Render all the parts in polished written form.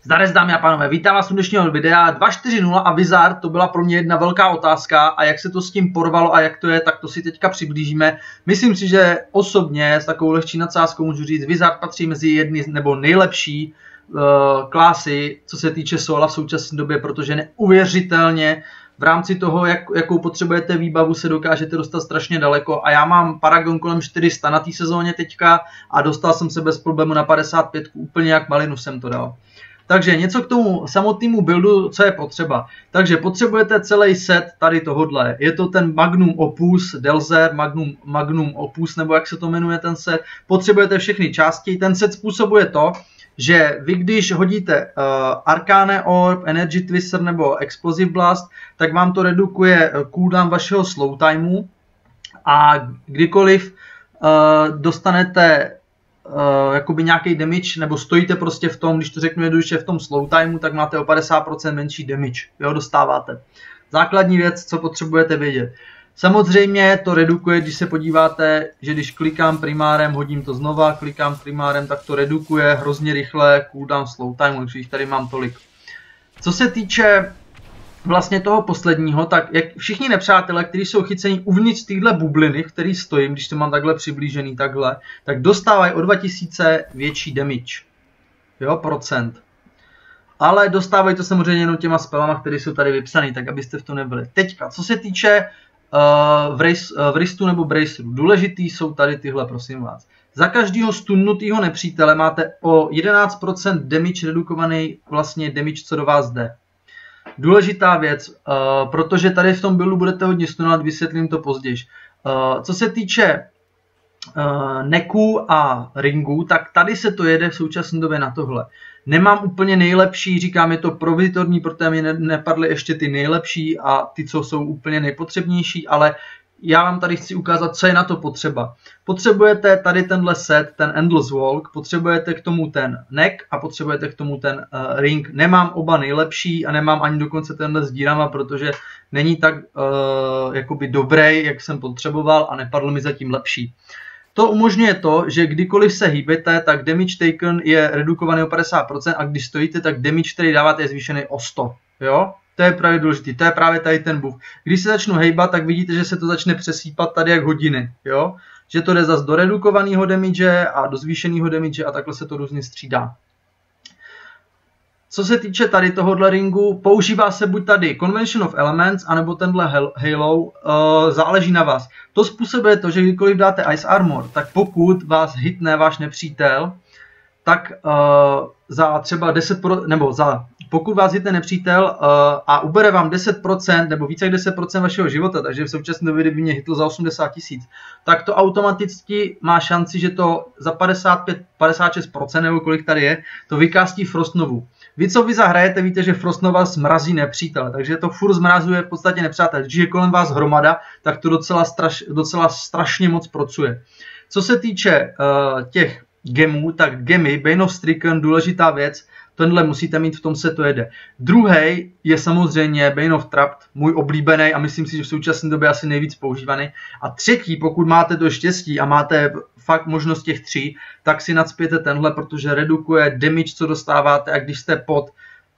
Zdar, dámy a pánové, vítám vás u dnešního videa 2.4.0 a Wizard, to byla pro mě jedna velká otázka a jak se to s tím porvalo a jak to je, tak to si teďka přiblížíme. Myslím si, že osobně s takovou lehčí nadsázkou můžu říct, Wizard patří mezi jedny nebo nejlepší klásy, co se týče sola v současné době, protože neuvěřitelně v rámci toho, jakou potřebujete výbavu, se dokážete dostat strašně daleko. A já mám Paragon kolem 400 na té sezóně teďka a dostal jsem se bez problému na 55, úplně jak malinu jsem to dal. Takže něco k tomu samotnému buildu, co je potřeba. Takže potřebujete celý set tady tohodle. Je to ten Magnum Opus, Delzer, Magnum Opus, nebo jak se to jmenuje ten set. Potřebujete všechny části. Ten set způsobuje to, že vy když hodíte Arcane Orb, Energy Twister nebo Explosive Blast, tak vám to redukuje cooldown vašeho slow timeu a kdykoliv dostanete jakoby nějaký damage, nebo stojíte prostě v tom, když to řeknu jednoduše, v tom slow timeu, tak máte o 50% menší damage, jo, dostáváte. Základní věc, co potřebujete vědět. Samozřejmě to redukuje, když se podíváte, že když klikám primárem, hodím to znova, klikám primárem, tak to redukuje hrozně rychle cooldown slow timeu, takže jich tady mám tolik. Co se týče vlastně toho posledního, tak jak všichni nepřátelé, kteří jsou chycení uvnitř téhle bubliny, v který stojím, když to mám takhle přiblížený takhle, tak dostávají o 2000 větší damage. Jo, procent. Ale dostávají to samozřejmě jenom těma spelama, které jsou tady vypsané, tak abyste v to nebyli. Teďka, co se týče wristu nebo braceru, důležitý jsou tady tyhle, prosím vás. Za každého stunnutého nepřítele máte o 11% damage redukovaný vlastně damage, co do vás jde. Důležitá věc, protože tady v tom buildu budete hodně stunovat, vysvětlím to později. Co se týče necků a ringů, tak tady se to jede v současné době na tohle. Nemám úplně nejlepší, říkám, je to provizitorní, protože mi nepadly ještě ty nejlepší a ty, co jsou úplně nejpotřebnější, ale já vám tady chci ukázat, co je na to potřeba. Potřebujete tady tenhle set, ten Endless Walk, potřebujete k tomu ten neck a potřebujete k tomu ten ring. Nemám oba nejlepší a nemám ani dokonce tenhle s dírama, protože není tak jakoby dobrý, jak jsem potřeboval a nepadl mi zatím lepší. To umožňuje to, že kdykoliv se hýbete, tak damage taken je redukovaný o 50% a když stojíte, tak damage, který dáváte, je zvýšený o 100. Jo? To je právě důležitý, to je právě tady ten buff. Když se začnu hejbat, tak vidíte, že se to začne přesýpat tady jak hodiny, jo? Že to jde zase do redukovaného damage a do zvýšeného damage a takhle se to různě střídá. Co se týče tady tohohle ringu, používá se buď tady Convention of Elements, anebo tenhle Halo, záleží na vás. To způsobuje to, že kdykoliv dáte Ice Armor, tak pokud vás hitne váš nepřítel, tak za třeba 10%, nebo pokud vás hitne nepřítel a ubere vám 10% nebo více jak 10% vašeho života, takže v současné době, kdyby mě hitl za 80 000, tak to automaticky má šanci, že to za 56% nebo kolik tady je, to vykástí Frostnovu. Vy, co vy zahrajete, víte, že Frostnova zmrazí nepřítele, takže to furt zmrazuje v podstatě nepřátel. Když je kolem vás hromada, tak to docela strašně moc pracuje. Co se týče těch gemů, tak gemy, Bane of Stricken, důležitá věc, tenhle musíte mít, v tom se to jede. Druhý je samozřejmě Bane of Trapped, můj oblíbený a myslím si, že v současné době asi nejvíc používaný. A třetí, pokud máte to štěstí a máte fakt možnost těch 3, tak si nacpěte tenhle, protože redukuje damage, co dostáváte a když jste pod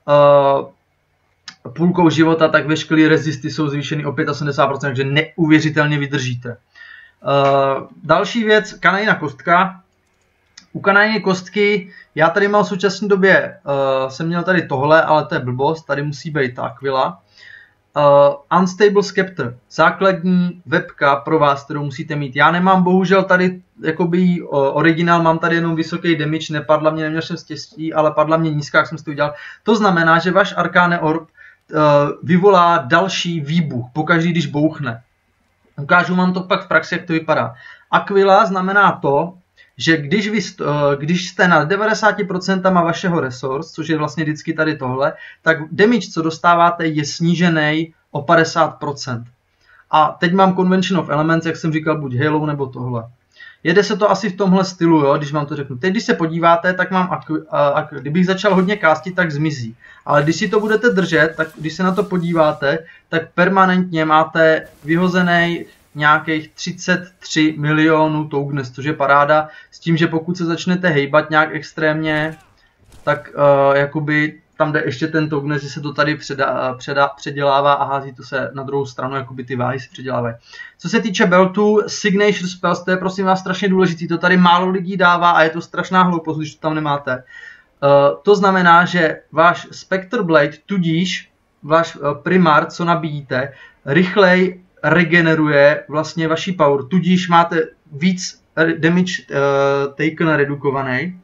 půlkou života, tak veškeré rezisty jsou zvýšeny o 75%, takže neuvěřitelně vydržíte. Další věc, kanajina kostka. U kanajiny kostky, já tady mám v současné době, jsem měl tady tohle, ale to je blbost, tady musí být ta Aquila. Unstable Scepter, základní webka pro vás, kterou musíte mít. Já nemám bohužel tady jakoby originál, mám tady jenom vysoký damage, nepadla mě, neměl jsem štěstí, ale padla mě nízká, jak jsem si to udělal. To znamená, že váš Arcane Orb vyvolá další výbuch, pokaždý, když bouchne. Ukážu vám to pak v praxi, jak to vypadá. Aquila znamená to, že když jste na 90% vašeho resource, což je vlastně vždycky tady tohle, tak damage, co dostáváte, je snížený o 50%. A teď mám Convention of Elements, jak jsem říkal, buď Halo nebo tohle. Jede se to asi v tomhle stylu, jo, když vám to řeknu. Teď, když se podíváte, tak mám, kdybych začal hodně kástit, tak zmizí. Ale když si to budete držet, tak když se na to podíváte, tak permanentně máte vyhozený nějakých 33 milionů tokens, což je paráda, s tím, že pokud se začnete hejbat nějak extrémně, tak jakoby tam jde ještě ten token, že se to tady předělává a hází to se na druhou stranu, jakoby ty váhy se předělávají. Co se týče beltu, Signature Spells, to je prosím vás strašně důležitý, to tady málo lidí dává a je to strašná hloupost, když to tam nemáte. To znamená, že váš Spectre Blade, tudíž váš primár, co nabíjíte, rychleji regeneruje vlastně vaší power, tudíž máte víc damage taken redukovaný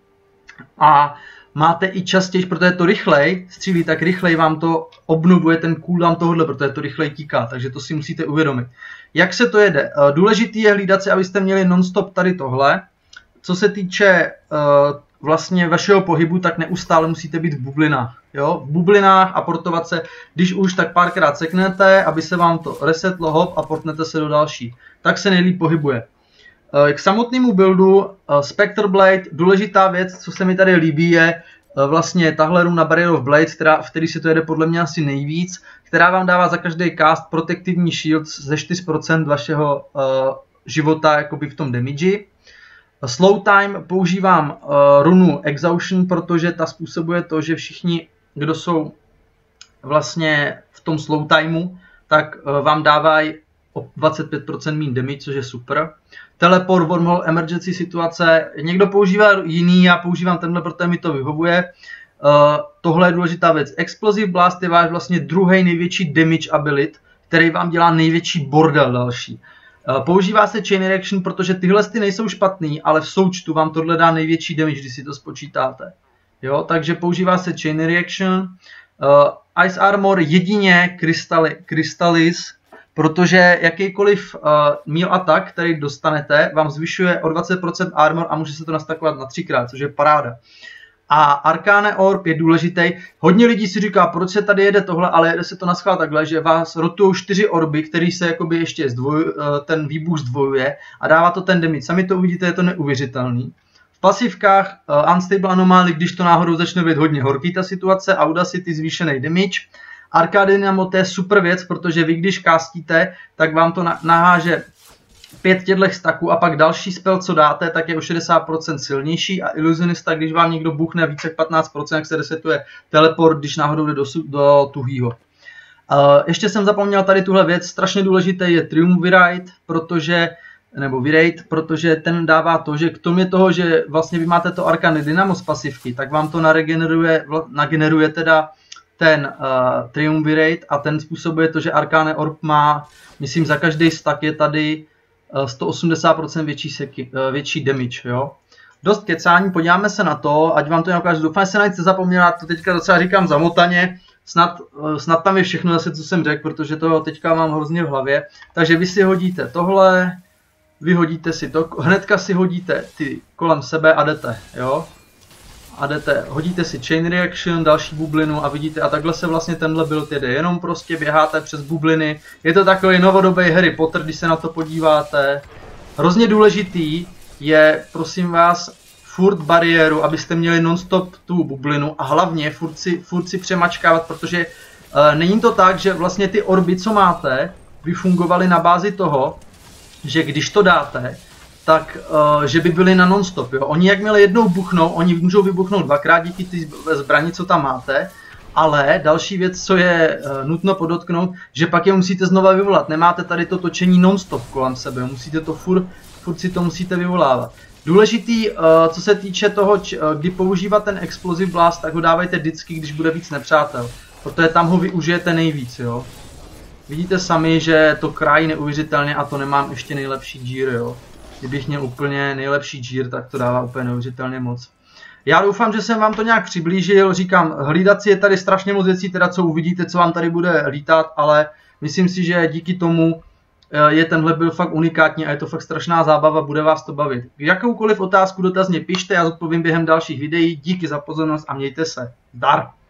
a máte i častěji, protože to rychlej střílí, tak rychleji vám to obnovuje ten cooldown tohohle, protože to rychleji tíká, takže to si musíte uvědomit. Jak se to jede? Důležitý je hlídat si, abyste měli non-stop tady tohle. Co se týče vlastně vašeho pohybu, tak neustále musíte být v bublinách. Jo? V bublinách a portovat se, když už, tak párkrát seknete, aby se vám to resetlo, hop, a portnete se do další. Tak se nejlíp pohybuje. K samotnému buildu Spectre Blade, důležitá věc, co se mi tady líbí, je vlastně tahle runa Barrier of Blade, v který se to jede podle mě asi nejvíc, která vám dává za každý cast protektivní shield ze 4% vašeho života jakoby v tom damage. Slow time používám runu Exhaustion, protože ta způsobuje to, že všichni, kdo jsou vlastně v tom slow timeu, tak vám dávají o 25% méně damage, což je super. Teleport, wormhole, emergency situace, někdo používá jiný, já používám tenhle, protože mi to vyhovuje. Tohle je důležitá věc. Explosive Blast je váš vlastně druhý největší damage ability, který vám dělá největší bordel další. Používá se Chain Reaction, protože tyhle nejsou špatný, ale v součtu vám tohle dá největší damage, když si to spočítáte. Jo, takže používá se Chain Reaction. Ice Armor jedině Crystallis, protože jakýkoliv meal attack, který dostanete, vám zvyšuje o 20% armor a může se to nastakovat na 3krát, což je paráda. A Arcane Orb je důležitý. Hodně lidí si říká, proč se tady jede tohle, ale jede se to naschvál takhle, že vás rotují 4 orby, který se jakoby ještě ten výbuch zdvojuje a dává to ten damage. Sami to uvidíte, je to neuvěřitelný. V pasivkách Unstable Anomaly, když to náhodou začne být hodně horký ta situace, Audacity zvýšený damage. Arcane Dynamo, to je super věc, protože vy když kastíte, tak vám to naháže 5 těchto staků a pak další spell, co dáte, tak je o 60% silnější a Illusionista, když vám někdo buchne více jak 15%, jak se resetuje teleport, když náhodou jde do tuhýho. Ještě jsem zapomněl tady tuhle věc, strašně důležité je Triumvirate, protože ten dává to, že kromě toho, že vlastně vy máte to Arcane Dynamo z pasivky, tak vám to nageneruje teda ten Triumvirate a ten způsobuje to, že Arcane Orb má, myslím, za každý stack je tady 180% větší damage, jo. Dost kecání, podíváme se na to, ať vám to nějak ukážu. Doufám, že se na nic nezapomněla, to teďka docela říkám zamotaně, snad tam je všechno zase, co jsem řekl, protože to teďka mám hrozně v hlavě. Takže vy si hodíte tohle, vy hodíte si to, hnedka si hodíte ty kolem sebe a jdete, jo. A jdete, hodíte si Chain Reaction, další bublinu a vidíte, a takhle se vlastně tenhle build jede, jenom prostě běháte přes bubliny, je to takový novodobý Harry Potter, když se na to podíváte. Hrozně důležitý je, prosím vás, furt bariéru, abyste měli non-stop tu bublinu a hlavně furt si přemačkávat, protože není to tak, že vlastně ty orby, co máte, by fungovaly na bázi toho, že když to dáte, tak že by byli na non-stop, jo. Oni jakmile jednou buchnou, oni můžou vybuchnout dvakrát díky ty zbraní, co tam máte, ale další věc, co je nutno podotknout, že pak je musíte znova vyvolat. Nemáte tady to točení non-stop kolem sebe, musíte to furt si to musíte vyvolávat. Důležitý, co se týče toho, kdy používat ten Explosive Blast, tak ho dávajte vždycky, když bude víc nepřátel, protože tam ho využijete nejvíc, jo. Vidíte sami, že to krájí neuvěřitelně a to nemám ještě nejlepší gear, jo. Kdybych měl úplně nejlepší gear, tak to dává úplně neuvěřitelně moc. Já doufám, že jsem vám to nějak přiblížil, říkám, hlídat si je tady strašně moc věcí, teda co uvidíte, co vám tady bude lítat, ale myslím si, že díky tomu je tenhle build fakt unikátní a je to fakt strašná zábava, bude vás to bavit. Jakoukoliv otázku dotazně pište, já zodpovím během dalších videí, díky za pozornost a mějte se. Zdar!